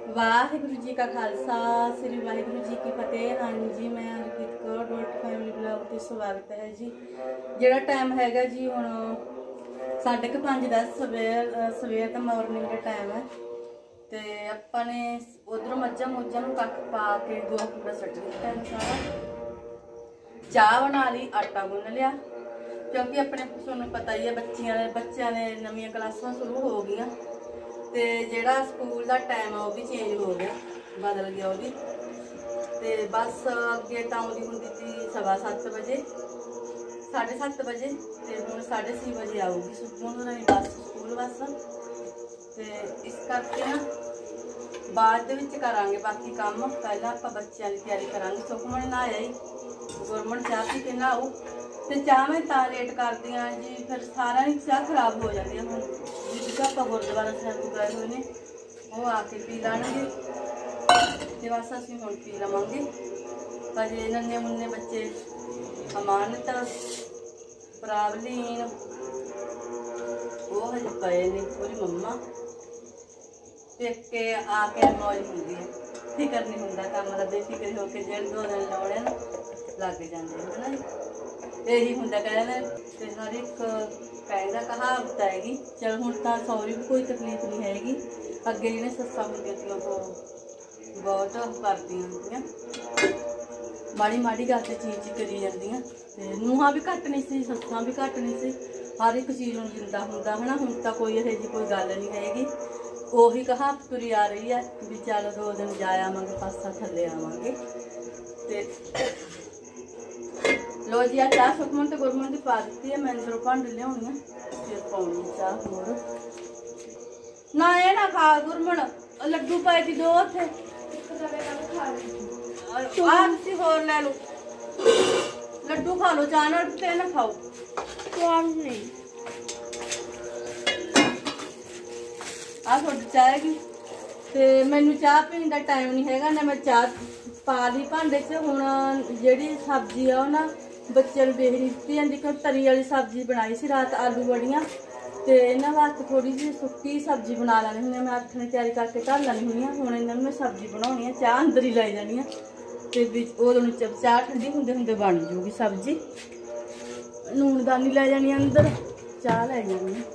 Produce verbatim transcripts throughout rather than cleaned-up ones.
वाहिगुरु जी का खालसा श्री वाहिगुरु जी की फतेह। हाँ जी, मैं Harkeet Kaur dot family blog ते स्वागत है जी। ਜਿਹੜਾ टाइम हैगा जी ਹੁਣ साढ़े के पाँच दस सवेर सवेर का मॉर्निंग का टाइम है। तो ਆਪਾਂ ने उधरों मज्झां मुझां ਨੂੰ ਕੱਖ ਪਾ के दो पूरा सट ਦਿੱਤਾ सारा। ਚਾਹ बना ली, आटा गुन लिया क्योंकि अपने ਤੁਹਾਨੂੰ पता ही है बच्चियां बच्चों ने नवीं क्लासां शुरू हो गई। तो जोड़ा स्कूल का टाइम है वह भी चेंज हो गया, बदल गया वो भी। तो बस अगे तो आँदी होंगी थी सवा सत्त बजे साढ़े सत्त बजे, तो हूँ साढ़े छे बजे आऊगी सुखमन होनी बस स्कूल बस। तो इस करके ना बाद करांगे बाकी काम। पहला आप बच्चों की तैयारी करांगे। सुखमन नहाया ही, गुरमन चाह पी के नहाऊ। तो चाह मैं तो लेट करती हाँ जी, फिर सारा ही चाह खराब हो जाती है। हम जिस आप गुरुद्वारा साहब गए हुए हैं वो आके पी लाने, तो बस असं हम पी लवेंगे। अजे नन्ने मुन्ने बच्चे अमानत प्रावलीन वो हजे पे ने पूरी मम्मा पेके आके मौज होंगी है। फिक्र नहीं होंगे काम का, बेफिक्र होकर डेढ़ दो दिन लाने ना लग जाते है ना। यही होंगे कहना तो हर एक कहना कहावत हैगी। चल हूँ तो सौरी भी कोई तकलीफ नहीं हैगी। अगे जिन्हें सस्सा होंगे थी वो बहुत करदी होंगे, माड़ी माड़ी गल से चीज चीज करी जांदियां। ते नूहां भी घट नहीं सी, सस्सां भी घट नहीं सी, हर एक चीज़ नूं जिंदा हुंदा है ना। हुण तां कोई इहो जी कोई गल नहीं हैगी। ਉਹੀ कहावत तुरी आ रही है भी चल दो दिन जा आवांगे पासा थले आवांगे। ते लो जी आ चाह सुखमन तो गुरमन की पा दी है। मैं अंदरों भांडे लियाउणी है, फिर पाउणी चाह होर ना। ये ना खा गुरमन, लड्डू पाए थी दो उथे तुसीं होर लै लो, लड्डू खा लो चाह नाल ते ना खाओ स्वाद नहीं। आ थोड़ी चाह हैगी ते मैनू चाह पीने का टाइम नहीं हैगा ना। मैं चाह पा ली भांडे च। हुण जिहड़ी सब्जी आ ना बच्चे बेच दित्ती जांदी, क्योंकि तरी वाली सब्जी बनाई सी रात आलू बड़ियां। तो इन्होंने वास्ते थोड़ी जी सुक्की सब्जी बना लैनी हुंदी। मैं अट्ठ ने तैयारी करके धर लैनी हुंदी। हुण इन्होंने मैं सब्जी बनाउणी है, चाह अंदर ही लाई जानी है। तो उदों चाह ठंडी हुंदे हुंदे बन जूगी सब्जी। लूनदानी लै जानी अंदर, चाह लै जानी है।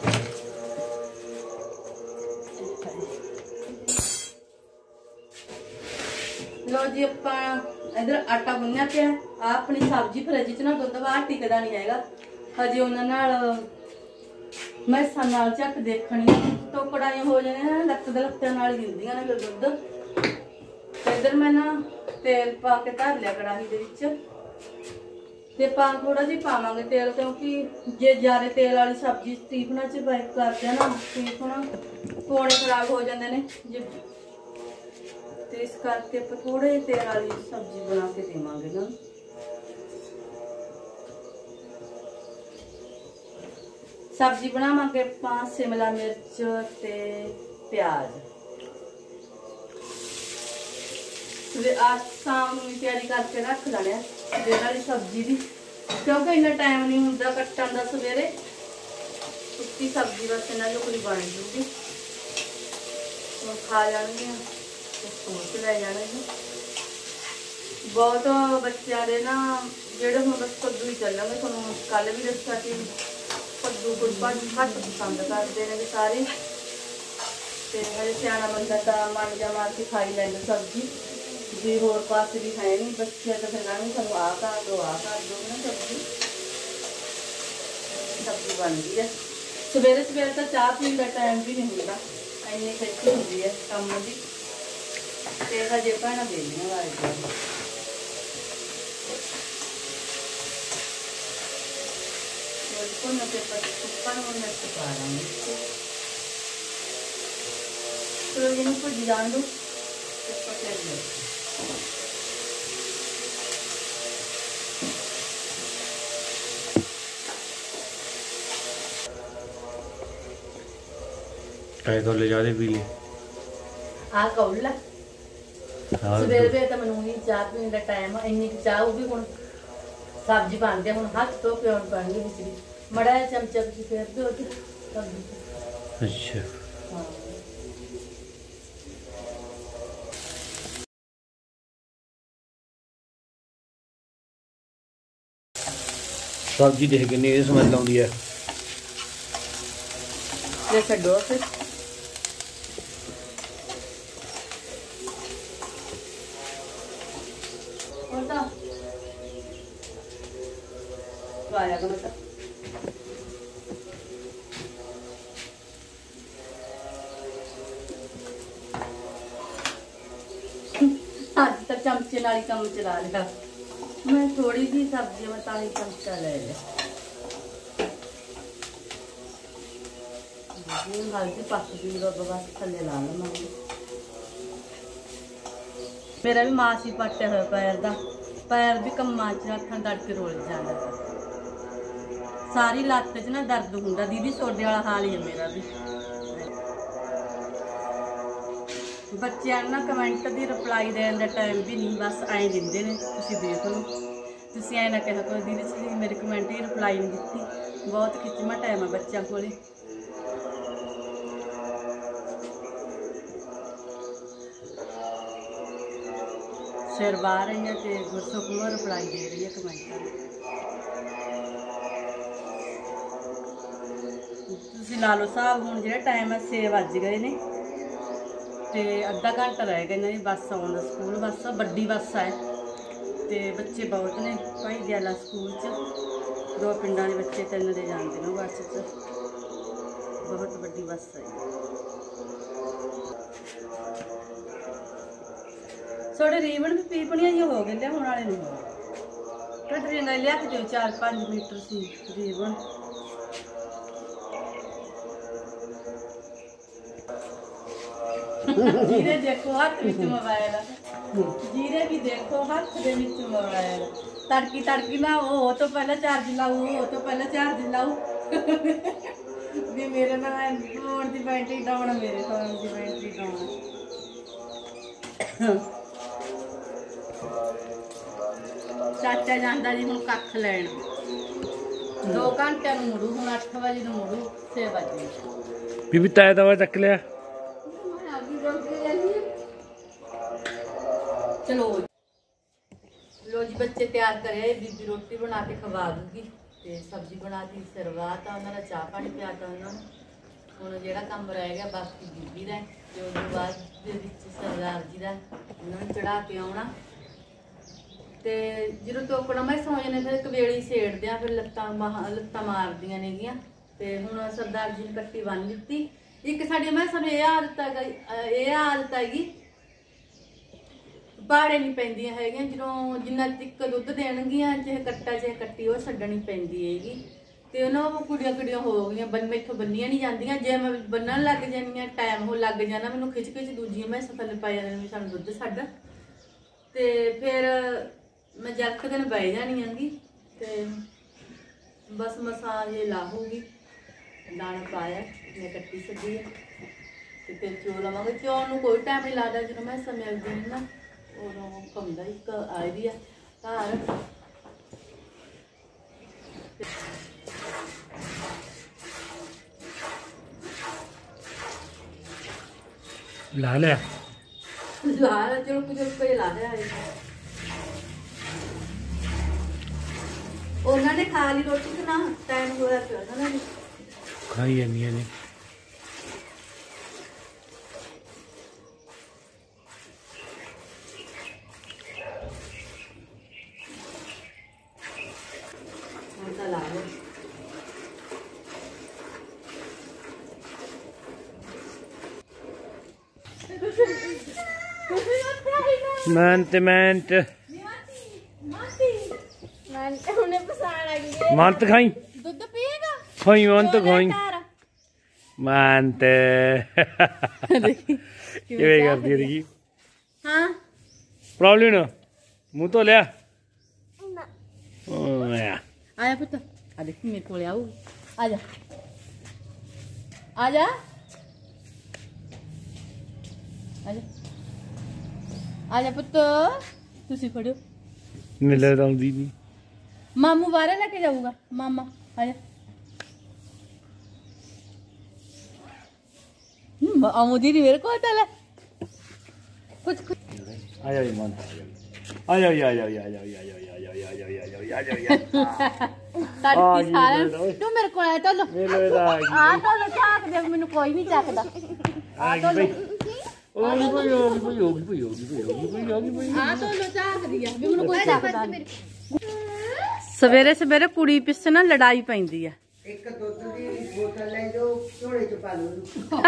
लो जी अपा इधर आटा गुन्निया पिया। आ अपनी सब्जी फ्रिज च ना दुध बाहर टिकदा नहीं हैगा हजे। उन्होंने मैसा नाल झट देखनी तो कड़ाई हो जाने ना, लत्ते लत्ते नाल ही दिंदियां ने फिर दुध। इधर मैं ना तेल पा के धर लिया कड़ाही दे विच। ते पा थोड़ा जी पावांगे तेल, क्योंकि जे ज्यादा तेल वाली सब्जी स्टीफना च पैक करते ना स्टीफन पौने खराब हो जाते हैं जे। तो इस करके थोड़े तेल वाली सब्जी बना के देवांगे ना। सब्जी बनावांगे पांच शिमला मिर्च ते प्याज। आज शाम में तैयारी करके रख लेने सवेर वाली सब्जी की, क्योंकि इन्ना टाइम नहीं होंदा कट्टन दा सवेरे। सुक्की सब्जी बस इन्ना जो कोई बन जूगी, खा जाएंगे सोच लै जाने। बहुत बच्चों के ना जेडे हुण बस कद्दू ही चलेंगे। तुहानूं कल भी दस्सिया कि कद्दू कुछ घट पसंद करते हैं सारे। तो हजे सियाना बंदा तो मन जा मार के खाई लैंदा सब्जी भी, होर पास भी है नहीं। बच्चे तो फिर कहने सानूं आ कर दो आ कर दो ना सब्जी। सब्जी बन गई है। सवेरे सवेरे तो चाह पीने का टाइम भी नहीं होता, इन्नी खिच होंदी है काम की। तो हजे भैन बेलियां वाले भुन के सुक्का मिर्च पा देंगे। चलो इन्हें भुज जान दो। चाय तो ले जाते पी ले आ कौला सवेरे सवेरे तो मैं नहीं चाह पीने का टाइम है। इन्नी चाह वो भी हूँ सब्जी बनते हूँ हाथ धो के बननी बिचली मड़ा चमचा तुम फेर दो। अच्छा हाँ सब्जी देख किन्नी स्मैल आउंदी है। ये छड्डो फिर होता आया करो बेटा। आज तक चमचे नाली काम चला लिया मैं, थोड़ी सी सब्जी में ताली चमचा ले लिया। हल्दी पक गई बस थले ला लो। मेरा भी मास ही पट्टे हुए पैर का, पैर भी कम्मा च अखां तड़के रोल जाता, सारी लत्त च ना दर्द होंदा। दीदी सोडे वाला हाल ही है मेरा भी। बच्चों ना कमेंट की रिप्लाई देने का टाइम भी नहीं, बस ऐ दिंदे ने, तुसीं देख लो। तुसीं ऐ ना कहा करो दीदी जी मेरे कमेंट की रिप्लाई नहीं दी, बहुत खिचमा टाइम है बच्चों को। सिर बाहर रही है तो गुरसुख में रिप्लाई दे रही है कमेंट। तुसीं ला लो हिसाब, हुण जिहड़ा टाइम है छे वज गए ने ते अद्धा घंटा रह गया इन्हां दी बस आउण दा। स्कूल बस वड्डी बस है ते बच्चे बहुत ने भाई दयाला स्कूल च, दो पिंडां दे बच्चे तीन दे जांदे ने बस च, बहुत वड्डी बस है। थोड़े रीबन भी पीपणियां जी हो गए लियाउण वाले नहीं, कटरियां ने लिया के दिओ चार पाँच मीटर सी रीबन। जीरे देखो हाथ विच मोबाइल, जीरे भी देखो हाथ दे विच मोबाइल। तड़की तड़की ना वो तो पहले चार्ज लाऊ, वो तो पहले चार्ज लाऊ। भी मेरे ना फोन की बैटरी डाउन, मेरे फोन की बैटरी डाउन। चाचा जांदा जी हुण कख लैण, दो घंटे मुड़ू, हुण अठ बजे मुड़ू, छे बजे बीबी ताया दवा चक लिया। चलो लो जी बच्चे तैयार करे, बीबी रोटी बना के खवा दूगी ते सब्जी बना दी, सरवाता उन्होंने चाह पानी पियाता उन्होंने। हुण जिहड़ा काम रह गया बाकी बीबी दा ते उस बाद दे विच सरदार जी दा उन्होंने चढ़ा के आउणा ते ਜਦੋਂ ਟੋਕਣਾ ਮੈਂ ਸੌਂ ਜਾਣੇ ਫਿਰ ਕਵੇਲੀ ਛੇੜਦੇ ਆ, ਫਿਰ ਲੱਤਾਂ ਲੱਤਾਂ ਮਾਰਦੀਆਂ ਨੇਗੀਆਂ। ਤੇ ਹੁਣ ਸਰਦਾਰ ਜੀ ਨੇ ਕੱਟੀ ਬੰਨ ਦਿੱਤੀ। ਇੱਕ ਸਾਡੀ ਮੈਂ ਸਾਨੂੰ ਇਹ ਆਦਤ ਹੈ, ਇਹ ਆਦਤ ਹੈਗੀ ਬਾੜੇ ਨਹੀਂ ਪੈਂਦੀਆਂ ਹੈਗੀਆਂ, ਜਦੋਂ ਜਿੰਨਾ ਤੱਕ ਦੁੱਧ ਦੇਣਗੀਆਂ ਚਾਹੇ ਕੱਟਾ ਚਾਹੇ ਕੱਟੀ ਉਹ ਛੱਡਣੀ ਪੈਂਦੀ ਹੈਗੀ। ਤੇ ਉਹਨਾਂ ਨੂੰ ਕੁੜੀਆਂ ਕੁੜੀਆਂ ਹੋ ਗਈਆਂ, ਬੰਨ ਮੈਥੋਂ ਬੰਨੀਆਂ ਨਹੀਂ ਜਾਂਦੀਆਂ। ਜੇ ਮੈਂ ਬੰਨਣ ਲੱਗ ਜਾਂਦੀਆਂ ਟਾਈਮ ਹੋ ਲੱਗ ਜਾਣਾ, ਮੈਨੂੰ ਖਿੱਚ ਖਿੱਚ ਦੂਜੀਆਂ ਮੈਂ ਥੱਲੇ ਪਾ ਜਾਂਦੇ ਵੀ ਸਾਨੂੰ ਦੁੱਧ ਛੱਡ। ਤੇ ਫਿਰ मैं जरक दिन बह जानी आंगी ते बस मसा ये लाहूगी। दाना पाया मैं कट्टी छड्डी है ते फिर चौ लवांगे। चौल नूं कोई टाइम नहीं लगदा, जो मैं समय दिन ना उदों कमदा एक आई दी है घर। ला लिया ला चलो कुछ रुपये ला लिया। उन्होंने खा ली रोटी तो ना टाइम होया पिया उन्होंने खाई जानी ने। ला लो मेहनत मेहनत मानत खाई दूध पिएगा खाई मानत खाई मानत किवें करदी रही। हाँ प्रॉब्लम ना मुंह तो लिया आया पुत्र आ देख मेरे को आओ आजा आजा आजा आजा पुत्र तुसी फड़ो मिले आउंदी नहीं। मामू बाहर लेके जाऊंगा मामा आजा हम्म आमू दीदी मेरे को आता है कुछ कुछ आजा ये मानता ਆ ਜਾ ਆ ਜਾ ਆ ਜਾ ਆ ਜਾ ਆ ਜਾ ਆ ਜਾ ਆ ਜਾ ਆ ਜਾ ਆ ਜਾ ਆ ਜਾ ਤੜਕੀ ਸਾਰਿਆਂ ਤੂੰ ਮੇਰੇ ਕੋਲ ਆਇਆ ਤੋਲੋ ਮੇਰੇ ਦਾ ਆ ਗਈ ਆ ਤੋਲੋ ਝਾਕ ਦੇ ਮੈਨੂੰ ਕੋਈ ਨਹੀਂ ਚੱਕਦਾ ਆ ਗਈ ਬਈ ਉਹ ਨਹੀਂ ਕੋਈ ਹੋ ਗਈ ਕੋਈ ਹੋ ਗਈ ਕੋਈ ਹੋ ਗਈ ਕੋਈ ਹੋ ਗਈ ਕੋਈ ਹੋ ਗਈ ਕੋਈ ਆ ਤੋਲੋ ਝਾਕਦੀ ਆ ਵੀ ਮੈਨੂੰ ਕੋਈ ਚੱਕਦਾ ਨਹੀਂ ਸਵੇਰੇ ਸਵੇਰੇ ਕੁੜੀ ਪਿੱਛੇ ਨਾ ਲੜਾਈ ਪੈਂਦੀ ਆ। ਇੱਕ ਦੁੱਧ ਦੀ ਬੋਤਲ ਲੈ ਜੋ ਝੋਲੇ ਚ ਪਾ ਲਓ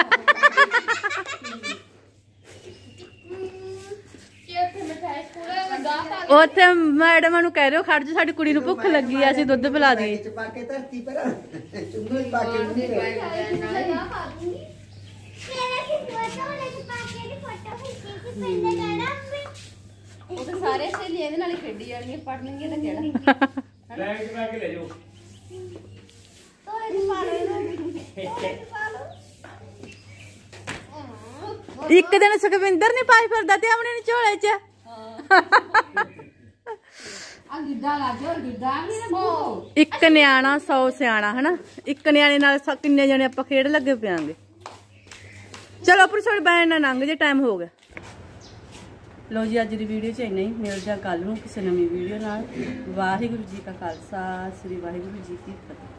ਉੱਥੇ ਮੈਡਮ ਨੂੰ ਕਹਿ ਰਹੇ ਖੜ ਜਾ ਸਾਡੀ ਕੁੜੀ ਨੂੰ ਭੁੱਖ ਲੱਗੀ ਆ ਅਸੀਂ ਦੁੱਧ ਪਿਲਾ ਦਈਏ। ਚ ਪਾ ਕੇ ਧਰਤੀ ਪਰ ਚੁੰਗੀ ਪਾ ਕੇ ਨਹੀਂ ਉਹ ਤਾਂ ਸਾਰੇ ਸਹੇਲੀਆਂ ਇਹਦੇ ਨਾਲ ਹੀ ਖੇਡੀ ਜਾਣਗੀਆਂ ਪੜਨਗੀਆਂ ਤਾਂ ਕਿਹੜਾ ਬੈਗ ਚ ਪਾ ਕੇ ਲੈ ਜਾਓ ਇੱਕ ਦਿਨ ਸੁਖਵਿੰਦਰ ਨੇ ਪਾਈ ਫਿਰਦਾ ਤੇ ਆਪਣੇ ਨੇ ਝੋਲੇ 'ਚ ਆ ਗਿੱਧਾ ਲਾ ਜੋ ਗਿੱਧਾ ਨਹੀਂ ਨਾ ਇੱਕ ਨਿਆਣਾ ਸੌ ਸਿਆਣਾ ਹਨਾ। ਇੱਕ ਨਿਆਣੇ ਨਾਲ ਸ- ਕਿੰਨੇ ਜਣੇ ਆਪਾਂ ਖੇਡ ਲੱਗੇ ਪਿਆਂਗੇ। ਚਲੋ ਆਪਣੀ ਥੋੜੀ ਬੈਨ ਨਾ ਲੰਘ ਜੇ ਟਾਈਮ ਹੋ ਗਿਆ। ਲੋ ਜੀ ਅੱਜ ਦੀ ਵੀਡੀਓ 'ਚ ਇੰਨਾ ਹੀ। ਮਿਲਦੇ ਆ ਕੱਲ ਨੂੰ ਕਿਸੇ ਨਵੀਂ ਵੀਡੀਓ ਨਾਲ। ਵਾਹਿਗੁਰੂ ਜੀ ਕਾ ਖਾਲਸਾ ਸ੍ਰੀ ਵਾਹਿਗੁਰੂ ਜੀ ਕੀ ਫਤਿਹ।